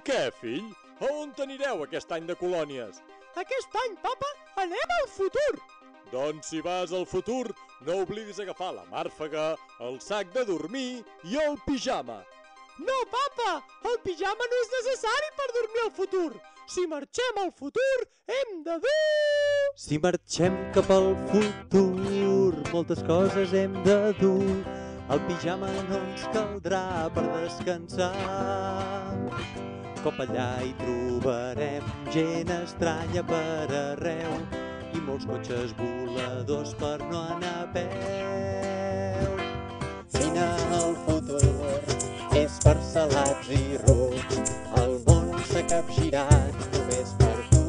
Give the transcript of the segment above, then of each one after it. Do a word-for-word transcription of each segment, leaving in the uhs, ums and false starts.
què, fill? A on anireu aquest any de colònies? Aquest any, papa, anem al futur. Doncs si vas al futur, no oblidis agafar la màrfega, el sac de dormir i el pijama. No, papa, el pijama no és necessari per dormir al futur. Si marxem al futur, hem de dur... Si marxem cap al futur, moltes coses hem de dur. El pijama no ens caldrà per descansar. Cop allà hi trobarem gent estranya per arreu i molts cotxes voladors per no anar a peu. Vine al futur, és per salats i rucs, el món s'ha capgirat només per tu.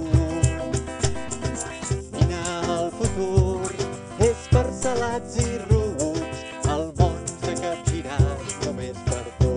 Vine al futur, és per salats i rucs, el món s'ha capgirat només per tu.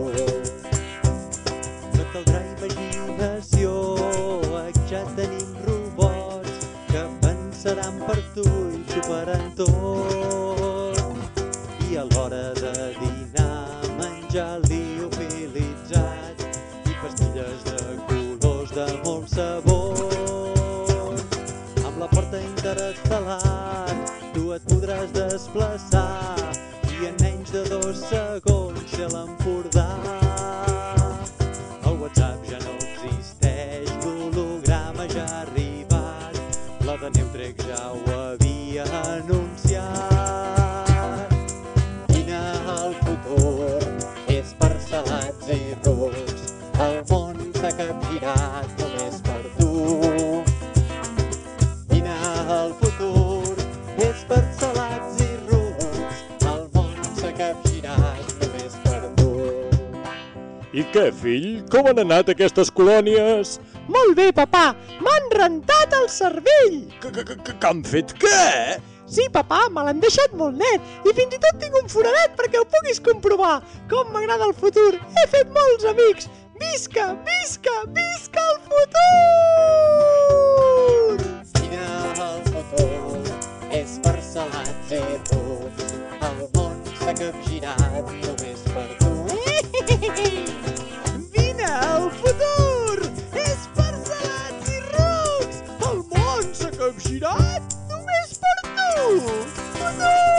No caldrà imaginació, ja tenim robots que pensaran per tu i superen tot. I a l'hora de dinar menjar liofilitzat i pastilles de colors de molt sabor. Amb la porta interestel·lar tu et podràs desplaçar i en menys de dos segons ser l'Empordà. El WhatsApp ja no existeix, l'holograma ja ha arribat, la de Neutrex ja ho havia anunciat. Vine al futur, és per salats i rucs, el món s'ha capgirat només per tu. Vine al futur, és per salats i rucs, el món s'ha capgirat només per tu. I què, fill? Com han anat aquestes colònies? Molt bé, papà, m'han rentat el cervell. Que, que, que, que han fet què? Sí, papà, me l'han deixat molt net i fins i tot tinc un foradet perquè ho puguis comprovar. Com m'agrada el futur, he fet molts amics. Visca, visca, visca el futur! Vine al futur, és per salats i rucs, el món s'ha capgirat només per tu. Vine al futur, és per salats i rucs, el món s'ha capgirat només per tu. Futur!